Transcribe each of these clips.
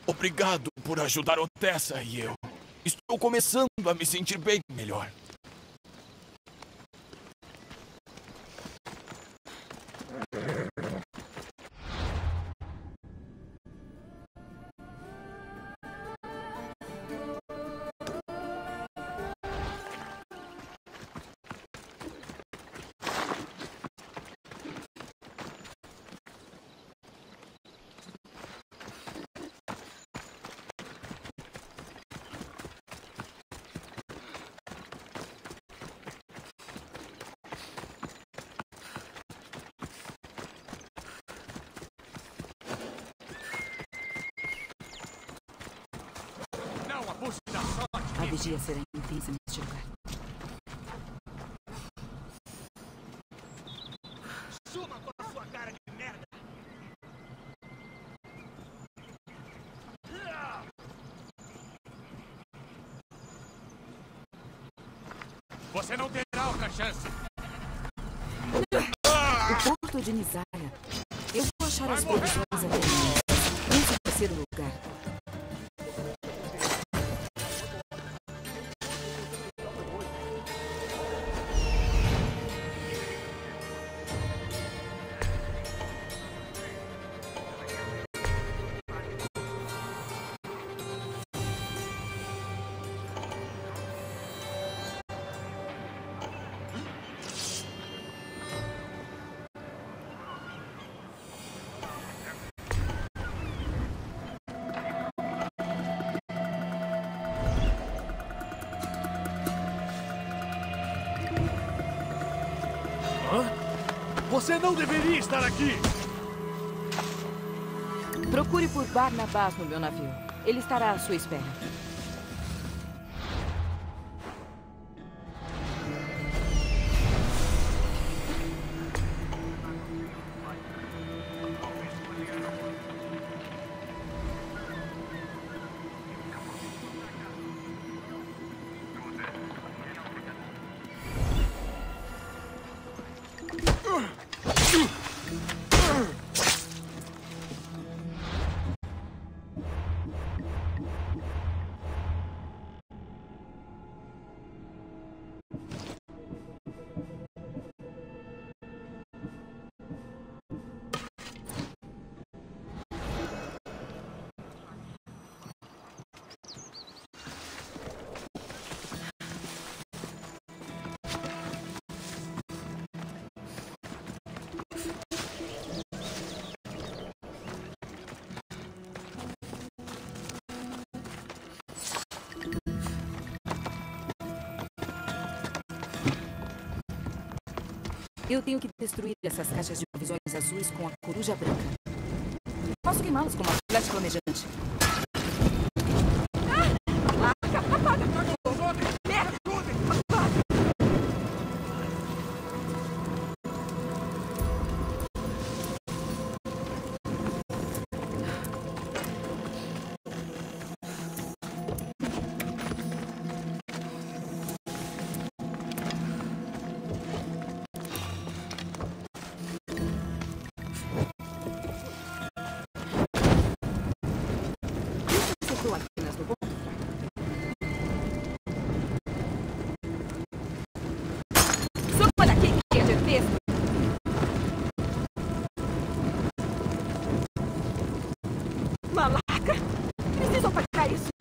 Obrigado por ajudar Otessa e eu. Estou começando a me sentir bem melhor. A vigia será intensa neste lugar. Suma com a sua cara de merda! Você não terá outra chance! O porto de Nizaya. Eu vou achar as provisões até nesse terceiro lugar. Você não deveria estar aqui! Procure por Barnabás no meu navio. Ele estará à sua espera. Eu tenho que destruir essas caixas de provisões azuis com a coruja branca. Posso queimá-las com uma flecha flamejante. Malaca! Preciso apagar isso!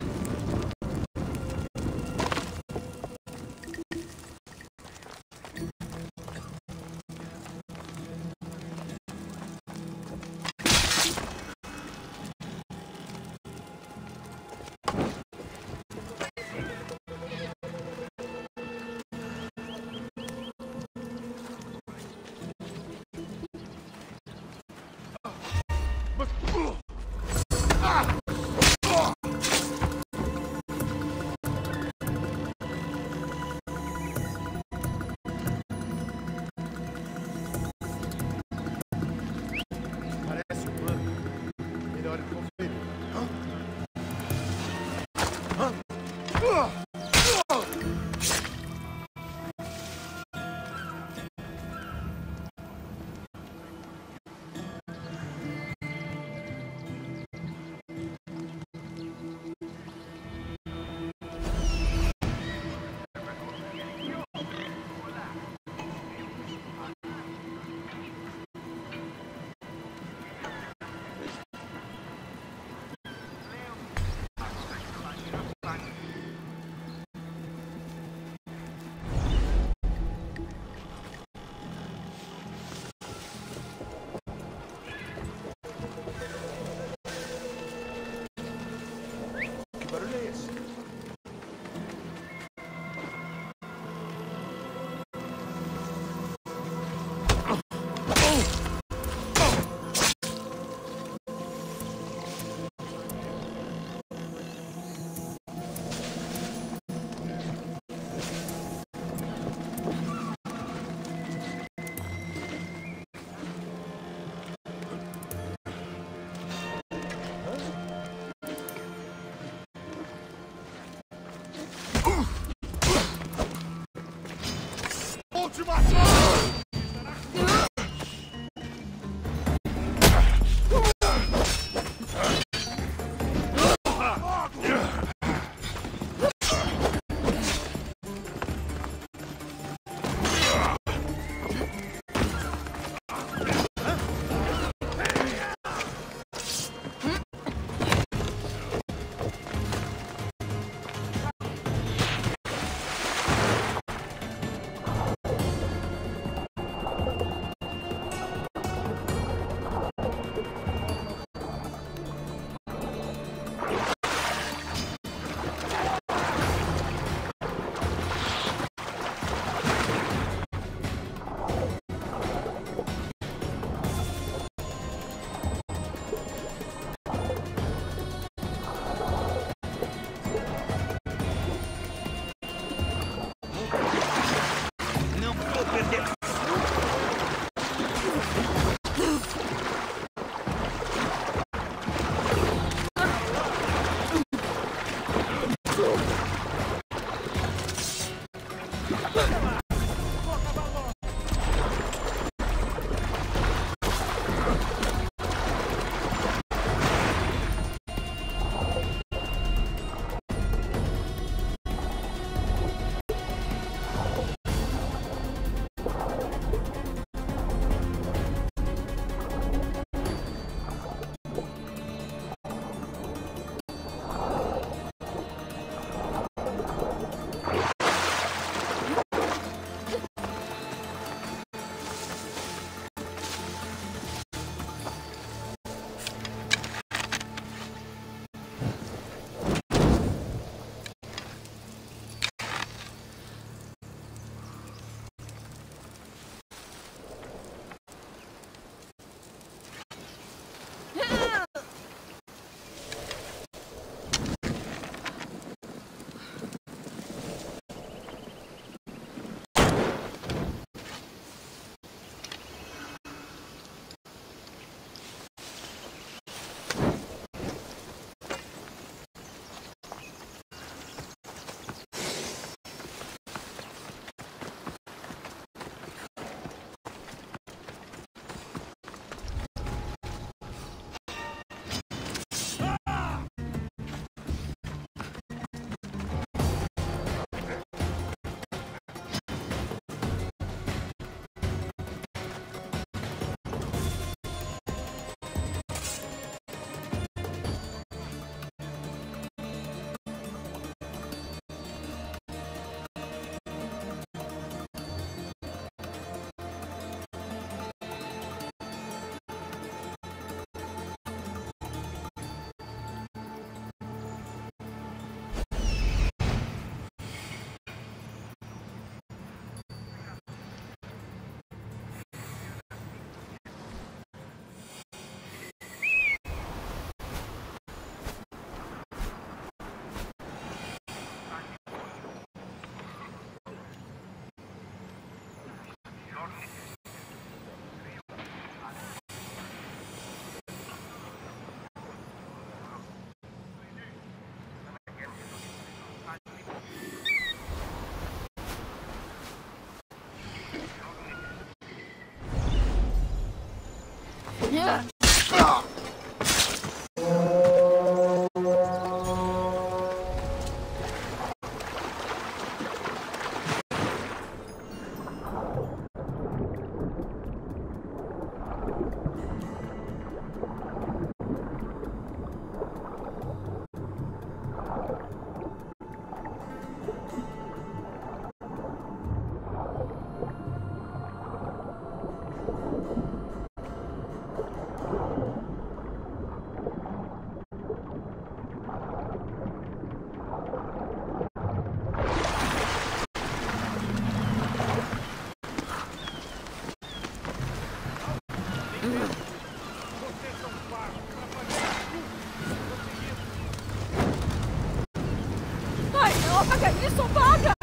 Ai, não, apaga isso, apaga!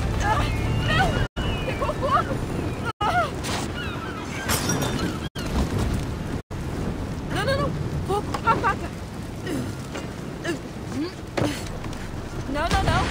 Não! Pegou fogo! Não! Fogo, apaga! Não!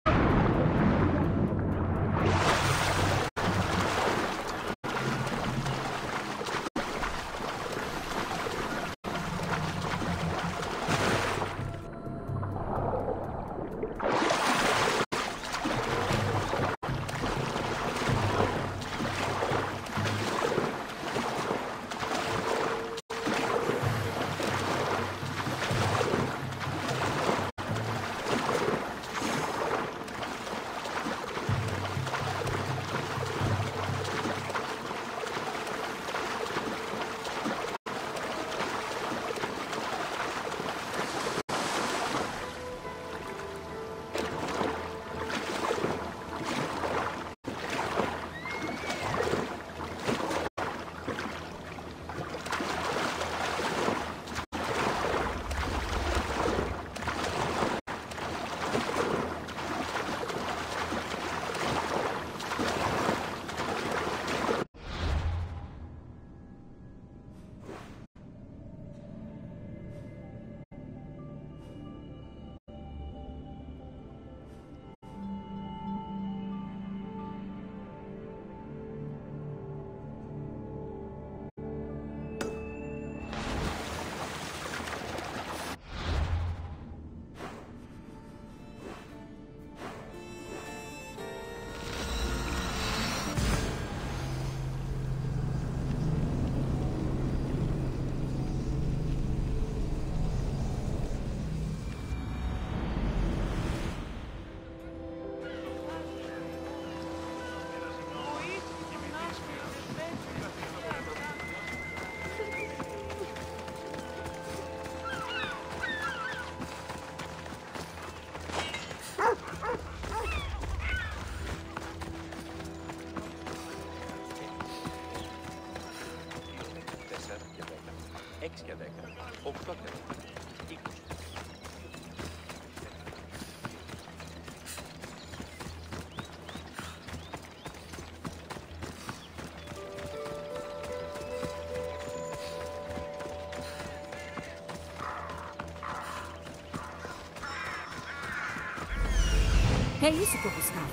É isso que eu buscava.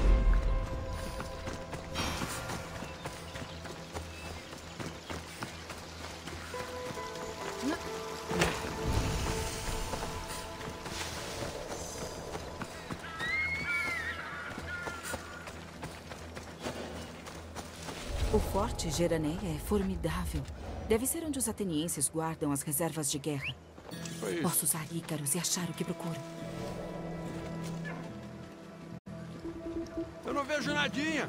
O Forte Geraneia é formidável. Deve ser onde os atenienses guardam as reservas de guerra. Posso usar Ícaros e achar o que procuro. Eu não vejo nadinha.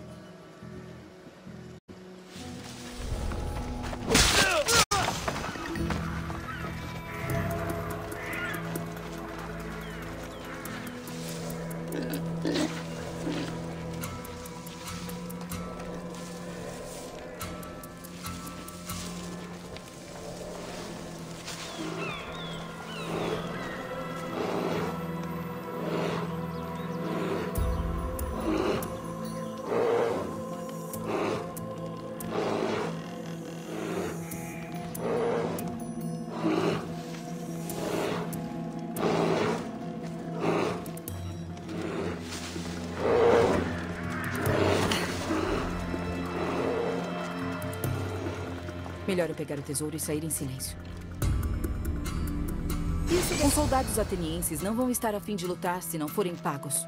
Melhor eu pegar o tesouro e sair em silêncio. Os soldados atenienses não vão estar a fim de lutar se não forem pagos.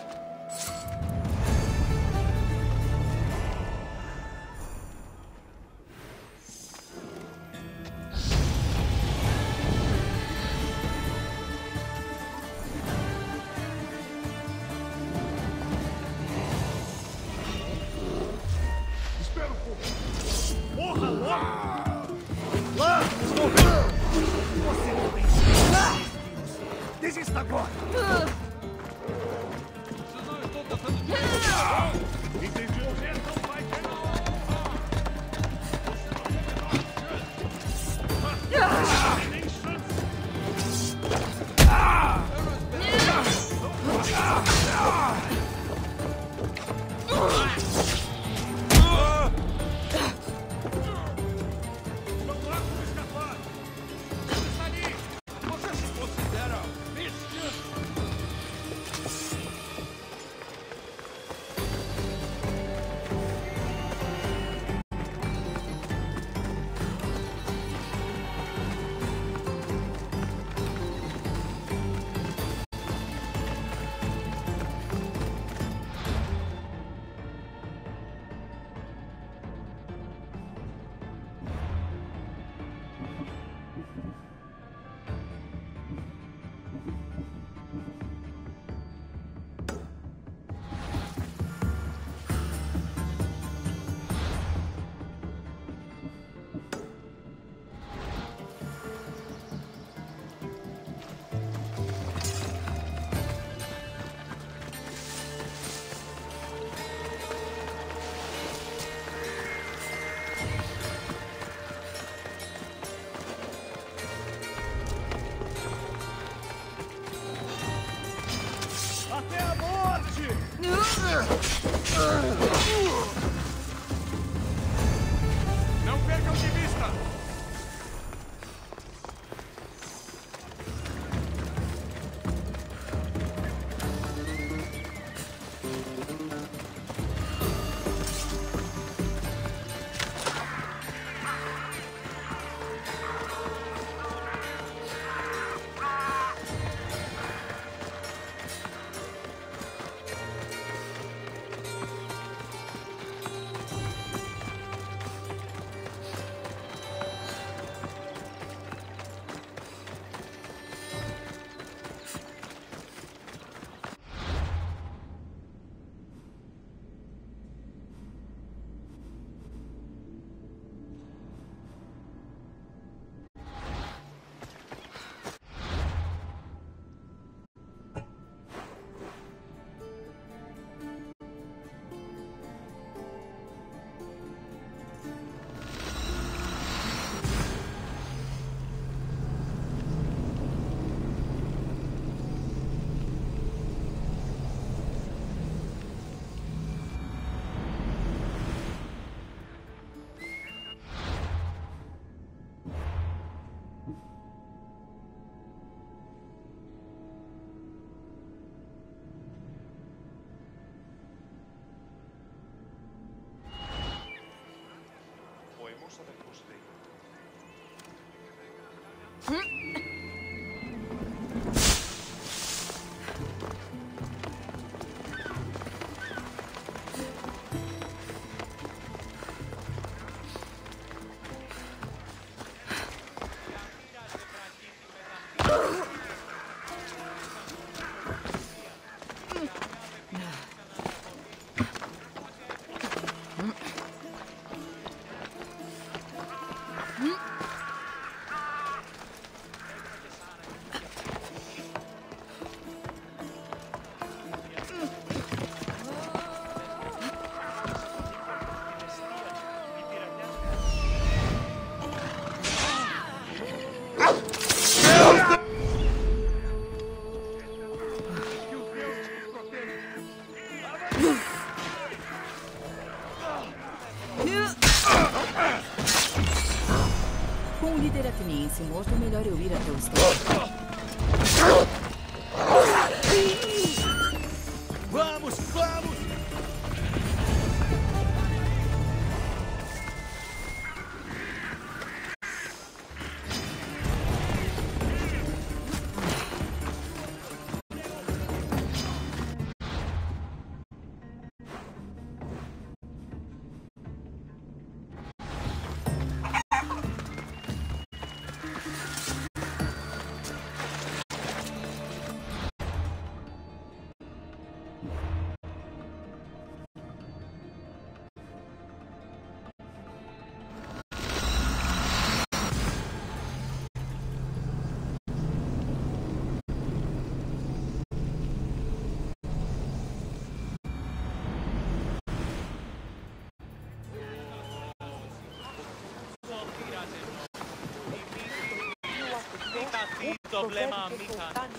Espera um pouco. Morra logo! Lá! Estou vendo! Você não tem chance! Desista agora! Vocês não estão tentando de entendi. Você não vai ter... Não percam de vista! Com o líder ateniense morto, é melhor eu ir até o estádio. Vamos, vamos! Problema mitään.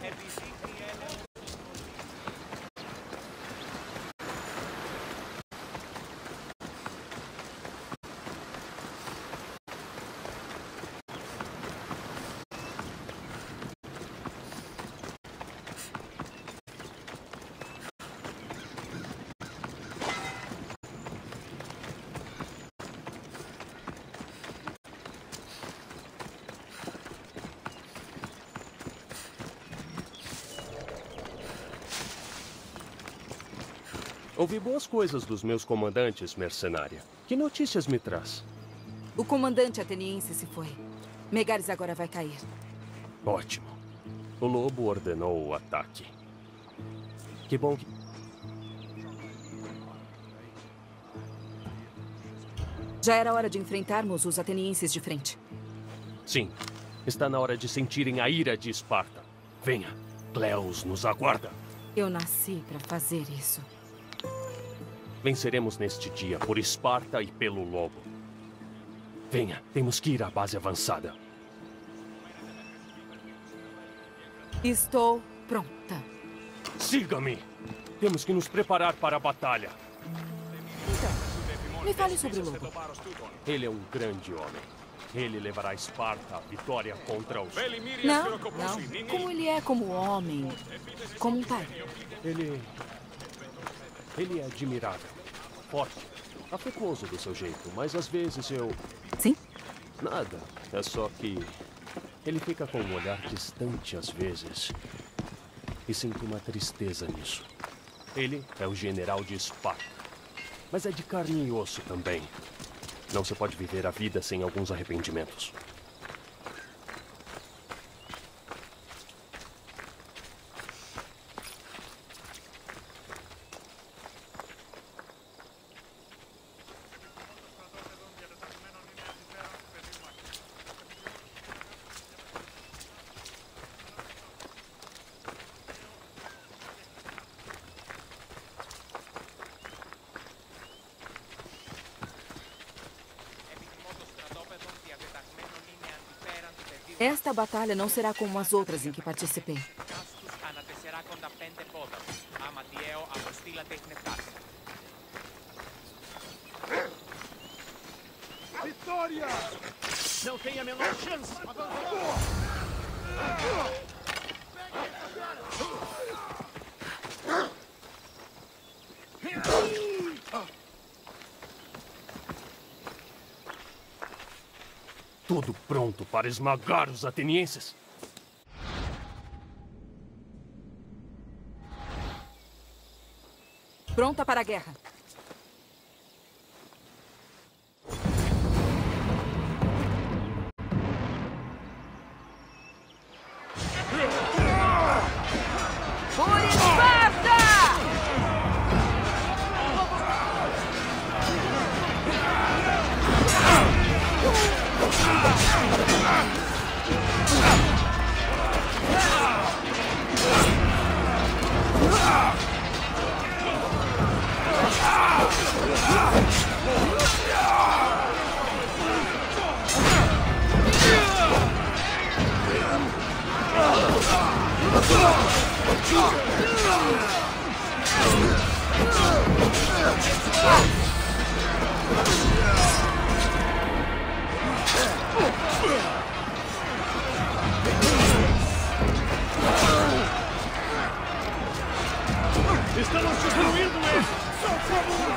Ouvi boas coisas dos meus comandantes, mercenária. Que notícias me traz? O comandante ateniense se foi. Megares agora vai cair. Ótimo. O lobo ordenou o ataque. Que bom que... Já era hora de enfrentarmos os atenienses de frente. Sim. Está na hora de sentirem a ira de Esparta. Venha. Cleos nos aguarda. Eu nasci para fazer isso. Venceremos neste dia por Esparta e pelo lobo. Venha, temos que ir à base avançada. Estou pronta. Siga-me! Temos que nos preparar para a batalha. Então, me fale sobre o lobo. Ele é um grande homem. Ele levará Esparta à vitória contra os... Não. Como ele é como homem. Como um pai. Ele é admirável. Forte. Afetuoso do seu jeito, mas às vezes eu... Sim? Nada. É só que... ele fica com um olhar distante às vezes. E sinto uma tristeza nisso. Ele é o general de Esparta. Mas é de carne e osso também. Não se pode viver a vida sem alguns arrependimentos. Esta batalha não será como as outras em que participei. Vitória! Não tem a menor chance! Tudo pronto para esmagar os atenienses. Pronta para a guerra. Por Esparta! Estamos destruindo ele! Socorro!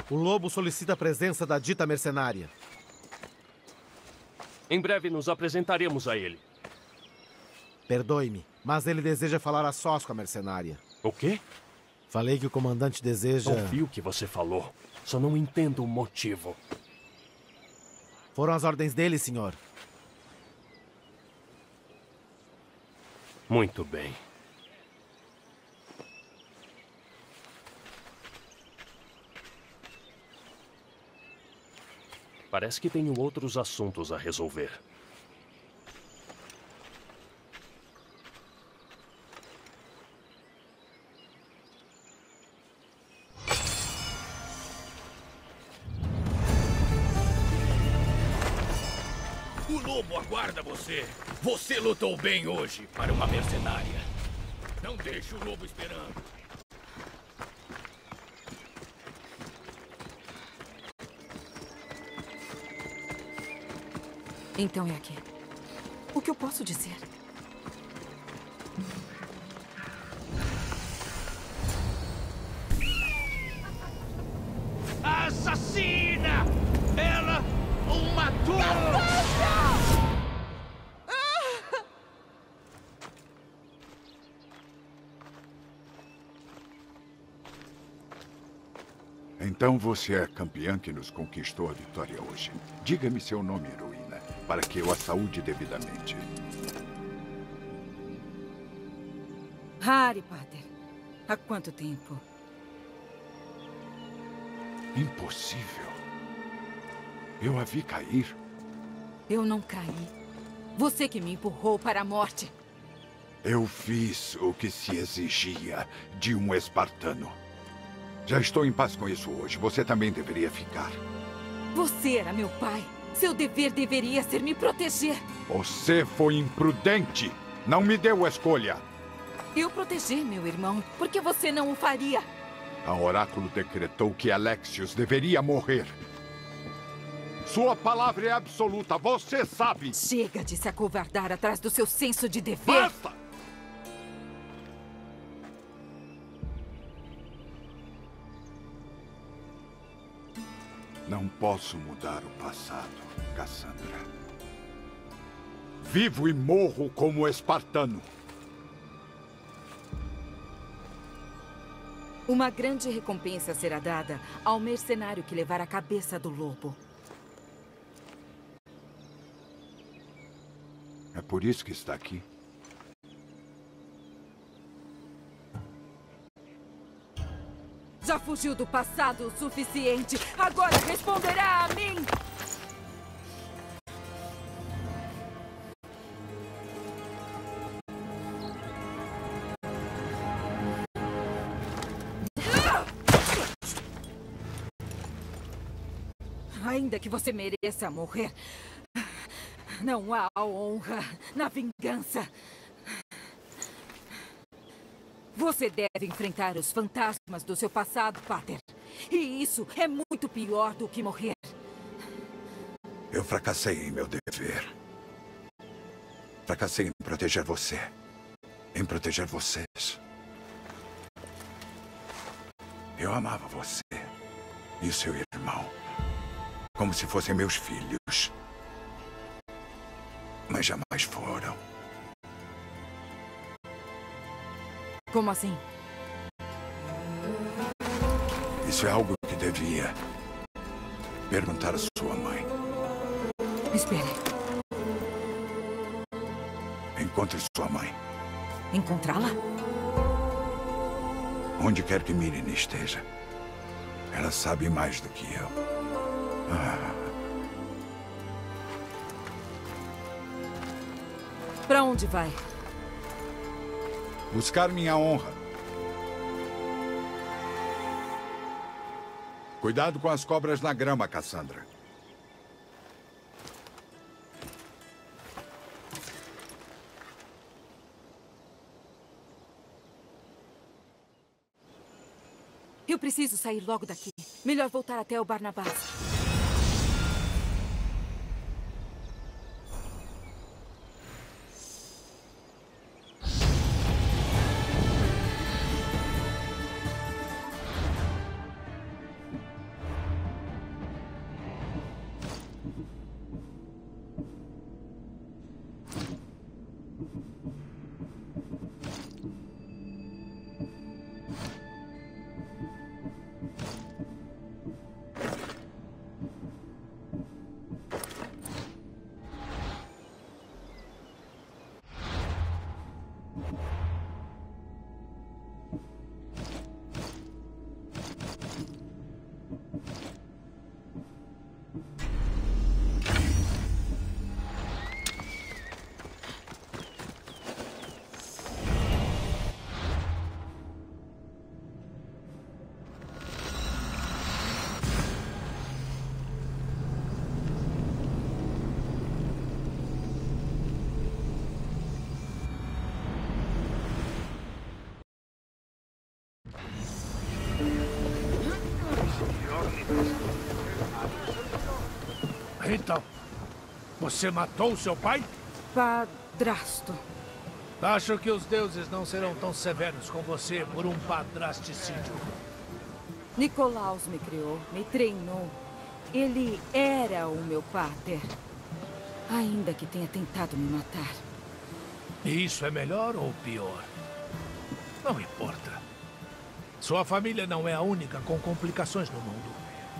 O lobo solicita a presença da dita mercenária. Em breve nos apresentaremos a ele. Perdoe-me, mas ele deseja falar a sós com a mercenária. O quê? Falei que o comandante deseja... Ouvi o que você falou. Só não entendo o motivo. Foram as ordens dele, senhor. Muito bem. Parece que tenho outros assuntos a resolver. O lobo aguarda você. Você lutou bem hoje para uma mercenária. Não deixe o lobo esperando. Então é aqui. O que eu posso dizer? Assassina! Ela o matou! Então você é a campeã que nos conquistou a vitória hoje. Diga-me seu nome, heroína, para que eu a saúde devidamente. Harry Potter. Há quanto tempo? Impossível. Eu a vi cair. Eu não caí. Você que me empurrou para a morte. Eu fiz o que se exigia de um espartano. Já estou em paz com isso hoje. Você também deveria ficar. Você era meu pai. Seu dever deveria ser me proteger. Você foi imprudente. Não me deu a escolha. Eu protegi meu irmão, porque você não o faria. A Oráculo decretou que Alexios deveria morrer. Sua palavra é absoluta, você sabe. Chega de se acovardar atrás do seu senso de dever. Basta! Não posso mudar o passado, Cassandra. Vivo e morro como espartano. Uma grande recompensa será dada ao mercenário que levar a cabeça do lobo. É por isso que está aqui. Já fugiu do passado o suficiente. Agora responderá a mim! Ainda que você mereça morrer, não há honra na vingança. Você deve enfrentar os fantasmas do seu passado, Pater. E isso é muito pior do que morrer. Eu fracassei em meu dever. Fracassei em proteger você. Em proteger vocês. Eu amava você e o seu irmão. Como se fossem meus filhos. Mas jamais foram. Como assim? Isso é algo que devia perguntar à sua mãe. Espere. Encontre sua mãe. Encontrá-la? Onde quer que Myrine esteja. Ela sabe mais do que eu. Pra onde vai? Buscar minha honra. Cuidado com as cobras na grama, Cassandra. Eu preciso sair logo daqui. Melhor voltar até o Barnabás. Então, você matou seu pai? Padrasto. Acho que os deuses não serão tão severos com você por um padrasticídio. Nicolaus me criou, me treinou. Ele era o meu pater. Ainda que tenha tentado me matar. E isso é melhor ou pior? Não importa. Sua família não é a única com complicações no mundo.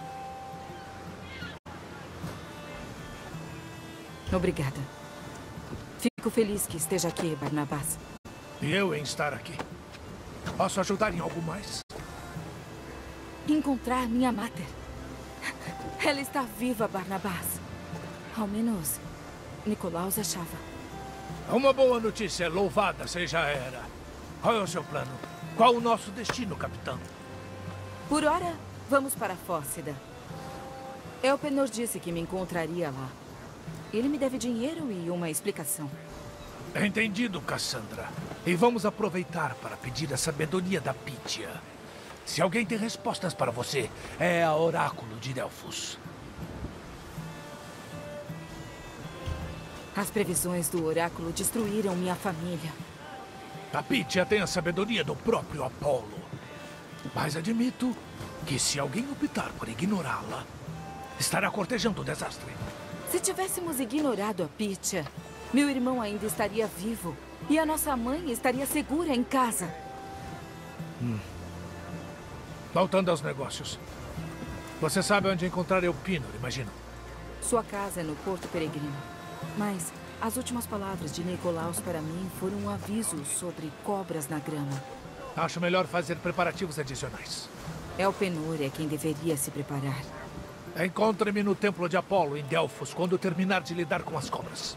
Obrigada. Fico feliz que esteja aqui, Barnabás. E eu em estar aqui. Posso ajudar em algo mais? Encontrar minha mater. Ela está viva, Barnabás. Ao menos, Nicolaus achava. Uma boa notícia, louvada seja a Hera. Qual é o seu plano? Qual o nosso destino, capitão? Por ora, vamos para Fócida. Elpenor disse que me encontraria lá. Ele me deve dinheiro e uma explicação. Entendido, Cassandra. E vamos aproveitar para pedir a sabedoria da Pítia. Se alguém tem respostas para você, é a Oráculo de Delfos. As previsões do oráculo destruíram minha família. A Pítia tem a sabedoria do próprio Apolo. Mas admito que se alguém optar por ignorá-la, estará cortejando o desastre. Se tivéssemos ignorado a Pítia, meu irmão ainda estaria vivo. E a nossa mãe estaria segura em casa. Voltando aos negócios. Você sabe onde encontrar Elpenor, imagino. Sua casa é no Porto Peregrino. Mas as últimas palavras de Nicolaus para mim foram um aviso sobre cobras na grama. Acho melhor fazer preparativos adicionais. Elpenor é quem deveria se preparar. Encontre-me no Templo de Apolo, em Delfos, quando terminar de lidar com as cobras.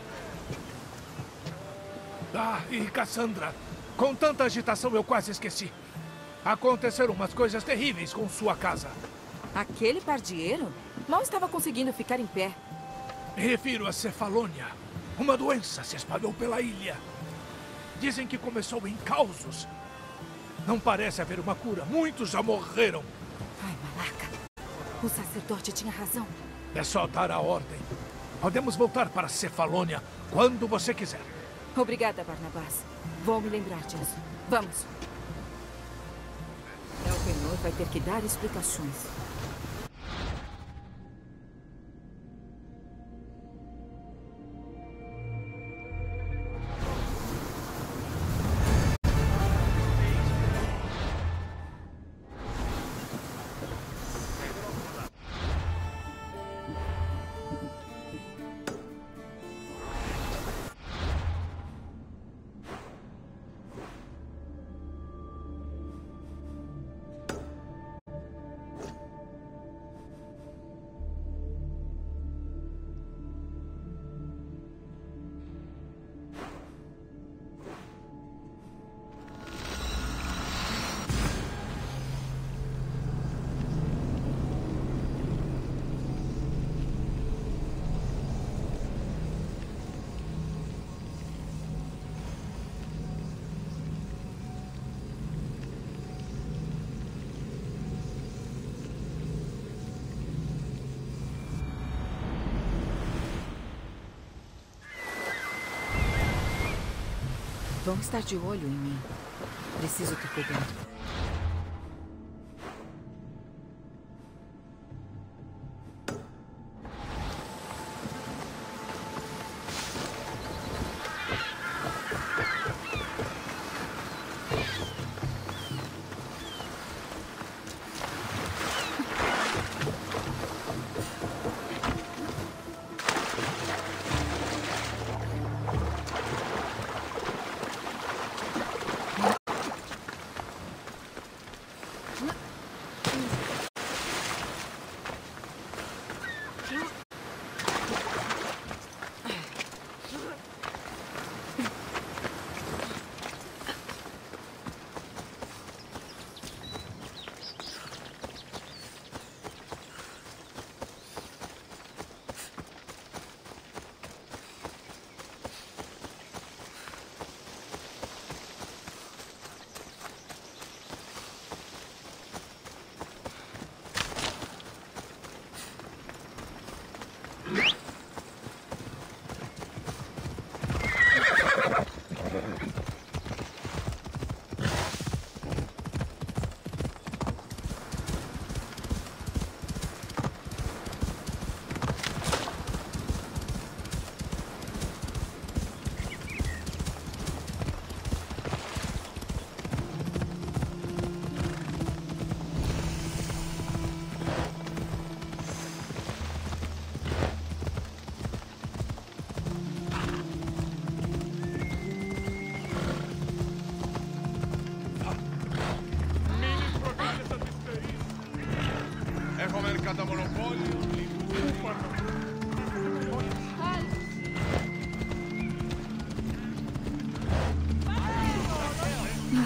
Ah, e Cassandra, com tanta agitação eu quase esqueci. Aconteceram umas coisas terríveis com sua casa. Aquele pardieiro mal estava conseguindo ficar em pé. Me refiro a cefalônia. Uma doença se espalhou pela ilha. Dizem que começou em causos. Não parece haver uma cura. Muitos já morreram. Ai, Malaca. O sacerdote tinha razão. É só dar a ordem. Podemos voltar para Cefalônia quando você quiser. Obrigada, Barnabás. Vou me lembrar disso. Vamos. Elpenor vai ter que dar explicações. Vão estar de olho em mim. Preciso ter cuidado.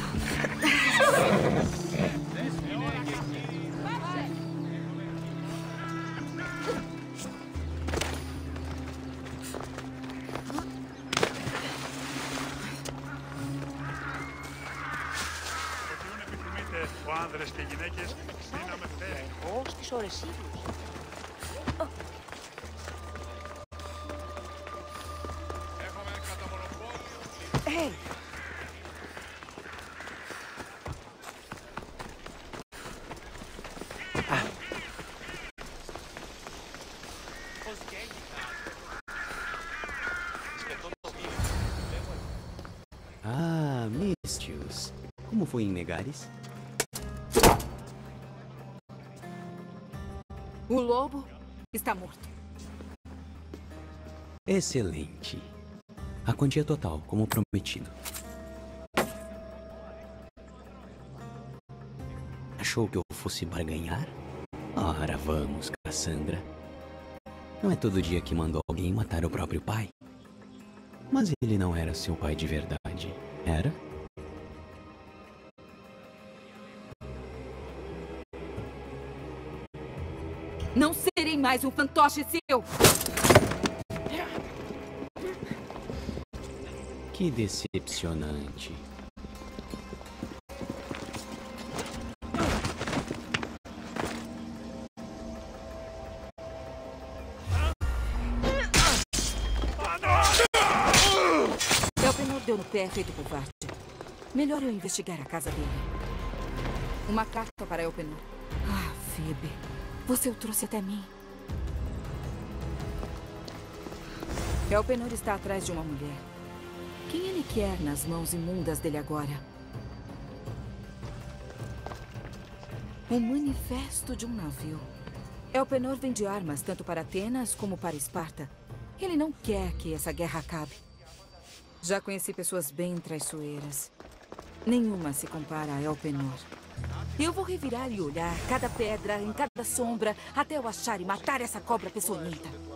Άνδρες και γυναίκες στείναμε θέσεις. Εγώ στις ώρες ίδιους. Έχουμε κατά μονοπόλιο. Hey! Ah, Mistius. Como foi em Megaris? O lobo está morto. Excelente. A quantia total, como prometido. Achou que eu fosse barganhar? Ora, vamos, Cassandra. Não é todo dia que mandou alguém matar o próprio pai? Mas ele não era seu pai de verdade, era? Não serei mais um fantoche seu! Que decepcionante. Elpenor deu no pé feito covarde. Melhor eu investigar a casa dele. Uma carta para Elpenor. Ah, Phoebe. Você o trouxe até mim. Elpenor está atrás de uma mulher. Quem ele quer nas mãos imundas dele agora? Um manifesto de um navio. Elpenor vende armas tanto para Atenas como para Esparta. Ele não quer que essa guerra acabe. Já conheci pessoas bem traiçoeiras. Nenhuma se compara a Elpenor. Eu vou revirar e olhar cada pedra, em cada sombra, até eu achar e matar essa cobra peçonhenta.